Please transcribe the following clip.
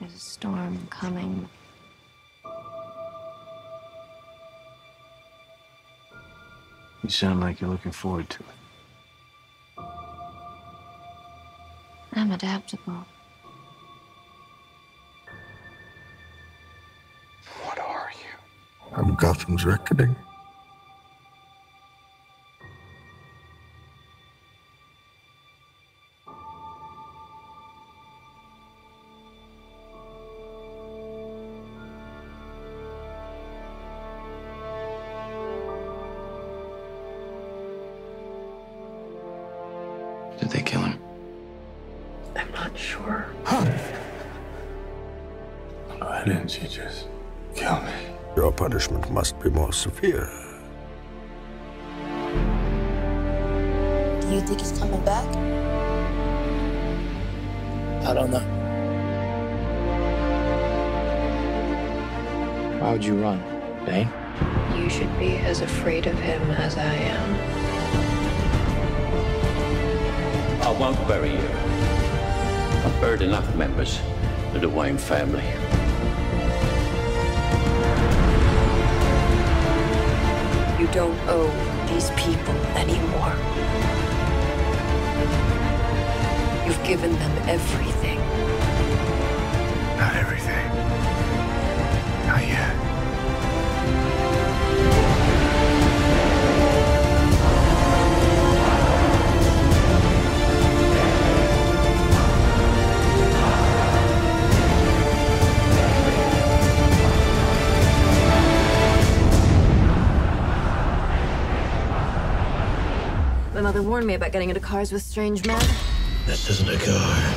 There's a storm coming. You sound like you're looking forward to it. I'm adaptable. What are you? I'm Gotham's reckoning. Did they kill him? I'm not sure. Why didn't you just kill me? Your punishment must be more severe. Do you think he's coming back? I don't know. Why would you run, Bane? You should be as afraid of him as I am. I won't bury you. I've buried enough members of the Wayne family. You don't owe these people anymore. You've given them everything. Not everything. Not yet. My mother warned me about getting into cars with strange men. This isn't a car.